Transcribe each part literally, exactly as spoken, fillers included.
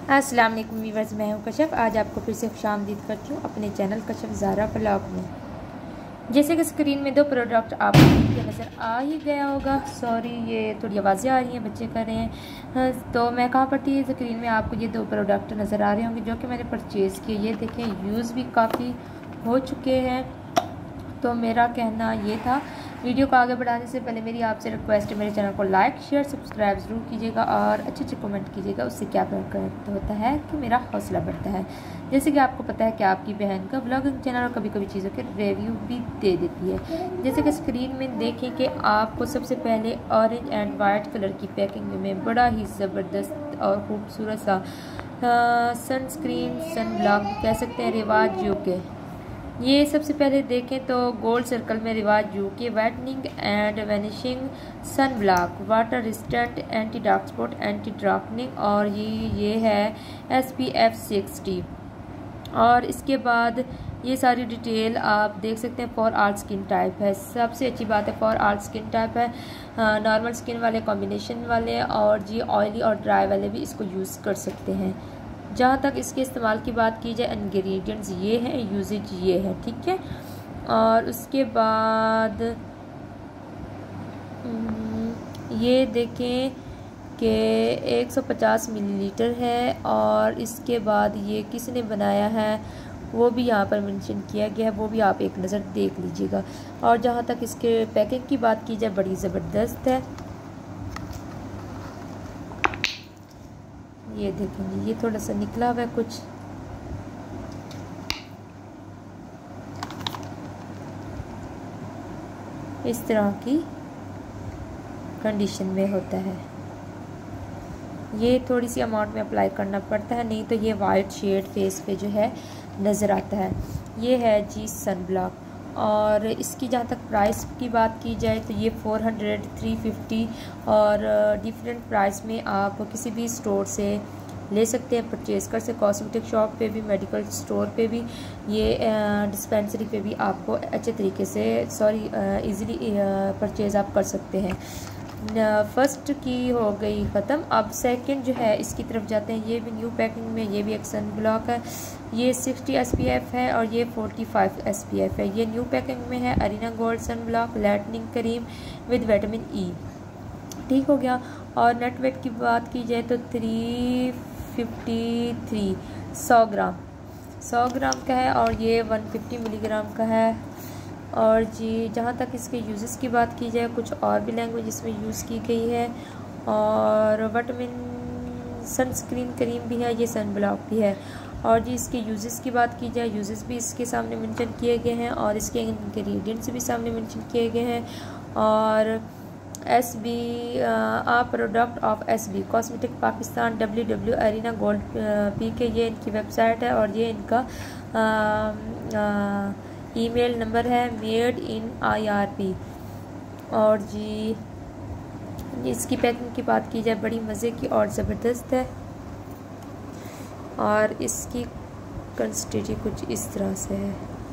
अस्सलाम वालेकुम व्यूअर्स, मैं हूं कशफ। आज आपको फिर से खुशामदीद करती हूं अपने चैनल कशफ ज़ारा व्लॉग में। जैसे कि स्क्रीन में दो प्रोडक्ट आपको नज़र आ ही गया होगा। सॉरी, ये थोड़ी आवाज़ें आ रही हैं, बच्चे कर रहे हैं। तो मैं कहाँ पर थी, स्क्रीन में आपको ये दो प्रोडक्ट नज़र आ रहे होंगे जो कि मैंने परचेज़ किए। ये देखें, यूज़ भी काफ़ी हो चुके हैं। तो मेरा कहना ये था, वीडियो को आगे बढ़ाने से पहले मेरी आपसे रिक्वेस्ट है, मेरे चैनल को लाइक शेयर सब्सक्राइब ज़रूर कीजिएगा और अच्छे अच्छे कमेंट कीजिएगा। उससे क्या बरकत होता है कि मेरा हौसला बढ़ता है। जैसे कि आपको पता है कि आपकी बहन का ब्लॉगिंग चैनल और कभी कभी चीज़ों के रिव्यू भी दे देती है। जैसे कि स्क्रीन में देखें कि आपको सबसे पहले ऑरेंज एंड वाइट कलर की पैकिंग में बड़ा ही ज़बरदस्त और खूबसूरत सा सनस्क्रीन सन ब्लॉक कह सकते हैं रिवाज यू के। ये सबसे पहले देखें तो गोल्ड सर्कल में रिवाज यू के whitening and vanishing sun block water resistant anti dark spot anti darkening, और ये ये है एस पी एफ सिक्सटी। और इसके बाद ये सारी डिटेल आप देख सकते हैं। फॉर ऑल स्किन टाइप है, सबसे अच्छी बात है फॉर ऑल स्किन टाइप है। नॉर्मल स्किन वाले, कॉम्बिनेशन वाले और जी ऑयली और ड्राई वाले भी इसको यूज़ कर सकते हैं। जहाँ तक इसके इस्तेमाल की बात की जाए, इंग्रेडिएंट्स ये हैं, यूजेज ये है, ठीक है। और उसके बाद ये देखें कि एक सौ पचास मिलीलीटर है। और इसके बाद ये किसने बनाया है वो भी यहाँ पर मेंशन किया गया है, वो भी आप एक नज़र देख लीजिएगा। और जहाँ तक इसके पैकिंग की बात की जाए, बड़ी ज़बरदस्त है। ये देखेंगे, ये थोड़ा सा निकला हुआ है कुछ, इस तरह की कंडीशन में होता है। ये थोड़ी सी अमाउंट में अप्लाई करना पड़ता है, नहीं तो ये वाइट शेड फेस पे जो है नज़र आता है। ये है जी सन ब्लॉक। और इसकी जहाँ तक प्राइस की बात की जाए तो ये फोर हंड्रेड थ्री फिफ्टी और डिफरेंट प्राइस में आप किसी भी स्टोर से ले सकते हैं, परचेज़ कर सकते। कॉस्मेटिक शॉप पे भी, मेडिकल स्टोर पे भी, ये डिस्पेंसरी पे भी आपको अच्छे तरीके से सॉरी इजीली परचेज़ आप कर सकते हैं। फर्स्ट की हो गई ख़त्म। अब सेकंड जो है इसकी तरफ जाते हैं। ये भी न्यू पैकिंग में, ये भी एक सन ब्लॉक है। ये सिक्सटी एस पी एफ है और ये forty five S P F है। ये न्यू पैकिंग में है। Arena Gold sun block lightening cream with vitamin E, ठीक हो गया। और नेट वेट की बात की जाए तो थ्री फिफ्टी थ्री सौ ग्राम सौ ग्राम का है और ये वन फिफ्टी मिलीग्राम का है। और जी जहाँ तक इसके यूज़ेस की बात की जाए, कुछ और भी लैंग्वेज इसमें यूज़ की गई है। और विटामिन सनस्क्रीन क्रीम भी है, ये सन ब्लॉक भी है। और जी इसके यूज़ेस की बात की जाए, यूज़ेस भी इसके सामने मेंशन किए गए हैं और इसके इंग्रेडिएंट्स भी सामने मेंशन किए गए हैं। और S B a product of S B cosmetic Pakistan W W Arena Gold P K, ये इनकी वेबसाइट है और ये इनका आ, आ, ईमेल नंबर है, made in I R P. और जी इसकी पैकिंग की बात की जाए, बड़ी मज़े की और ज़बरदस्त है। और इसकी कंसिस्टेंसी कुछ इस तरह से है।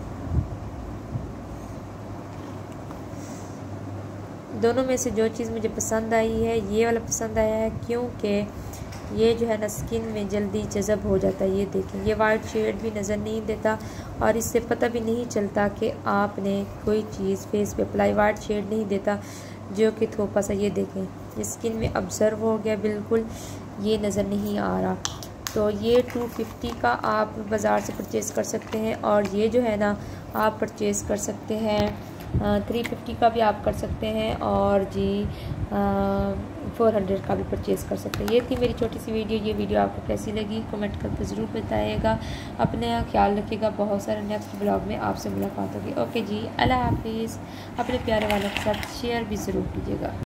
दोनों में से जो चीज़ मुझे पसंद आई है, ये वाला पसंद आया है, क्योंकि ये जो है ना स्किन में जल्दी जज़ब हो जाता है। ये देखें, ये वाइट शेड भी नज़र नहीं देता और इससे पता भी नहीं चलता कि आपने कोई चीज़ फेस पे अप्लाई, वाइट शेड नहीं देता जो कि थोपा सा। ये देखें, ये स्किन में ऑब्ज़र्व हो गया, बिल्कुल ये नज़र नहीं आ रहा। तो ये टू फिफ्टी का आप बाज़ार से परचेज़ कर सकते हैं और ये जो है ना आप परचेज़ कर सकते हैं थ्री फिफ्टी का भी आप कर सकते हैं और जी फोर हंड्रेड का भी परचेज़ कर सकते हैं। ये थी मेरी छोटी सी वीडियो। ये वीडियो आपको कैसी लगी कमेंट करके ज़रूर बताइएगा। अपने ख्याल रखिएगा। बहुत सारे नेक्स्ट ब्लॉग में आपसे मुलाकात होगी। ओके जी, अल्लाह हाफिज़। अपने प्यारे वालों के साथ शेयर भी ज़रूर कीजिएगा।